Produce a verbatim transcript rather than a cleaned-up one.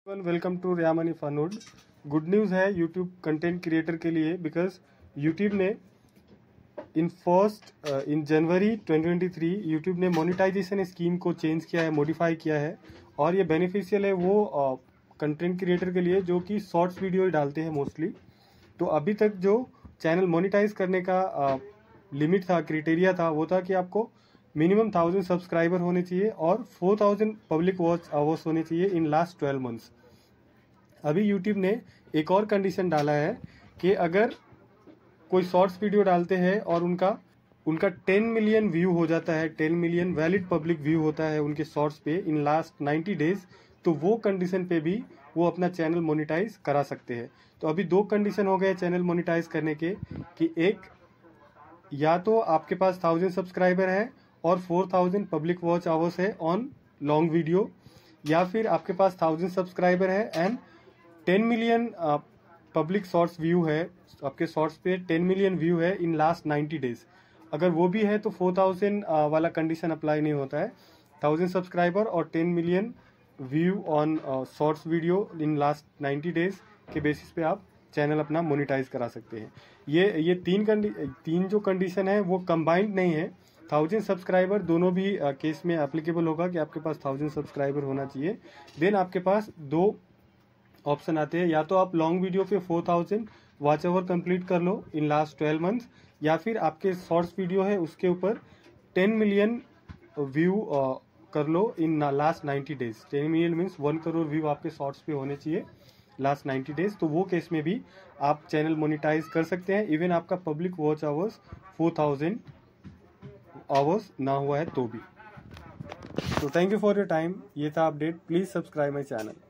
Welcome to रियामनी Funwood. Good news है YouTube content creator के लिए, बिकॉज यूट्यूब ने in first in January twenty twenty three YouTube ने मोनेटाइजेशन स्कीम को चेंज किया है, मॉडिफाई किया है। और ये बेनिफिशियल है वो कंटेंट uh, क्रिएटर के लिए जो कि शॉर्ट्स वीडियो डालते हैं मोस्टली। तो अभी तक जो चैनल मोनेटाइज करने का लिमिट uh, था, क्राइटेरिया था, वो था कि आपको मिनिमम थाउजेंड सब्सक्राइबर होने चाहिए और four thousand public watch hours होने चाहिए इन लास्ट ट्वेल्व मंथ्स। अभी यूट्यूब ने एक और कंडीशन डाला है कि अगर कोई शॉर्ट्स वीडियो डालते हैं और उनका उनका टेन मिलियन व्यू हो जाता है, ten million valid public view होता है उनके शॉर्ट्स पे इन लास्ट नाइन्टी डेज, तो वो कंडीशन पे भी वो अपना चैनल मोनेटाइज करा सकते हैं। तो अभी दो कंडीशन हो गए चैनल मोनेटाइज करने के कि एक, या तो आपके पास थाउजेंड सब्सक्राइबर है और four thousand public watch hours है ऑन लॉन्ग वीडियो, या फिर आपके पास थाउजेंड सब्सक्राइबर है and ten million public shorts view है, आपके शॉर्ट्स पे टेन मिलियन व्यू है इन लास्ट नाइन्टी डेज। अगर वो भी है तो फोर थाउजेंड वाला कंडीशन अप्लाई नहीं होता है। थाउजेंड सब्सक्राइबर और ten million view on shorts video in last ninety days के बेसिस पे आप चैनल अपना मोनेटाइज करा सकते हैं। ये ये तीन कंडी तीन जो कंडीशन है वो कंबाइंड नहीं है। थाउजेंड सब्सक्राइबर दोनों भी केस में एप्लीकेबल होगा कि आपके पास थाउजेंड सब्सक्राइबर होना चाहिए। देन आपके पास दो ऑप्शन आते हैं, या तो आप लॉन्ग वीडियो पे four thousand watch hours complete कर लो इन लास्ट ट्वेल्व मंथ्स, या फिर आपके शॉर्ट्स वीडियो है उसके ऊपर टेन मिलियन व्यू कर लो in last ninety days. Ten million means one crore view आपके शॉर्ट्स पे होने चाहिए लास्ट नाइन्टी डेज। तो वो केस में भी आप चैनल मोनेटाइज कर सकते हैं, इवन आपका public watch hours four thousand hours ना हुआ है तो भी। तो thank you for your time. ये था update. Please subscribe my channel.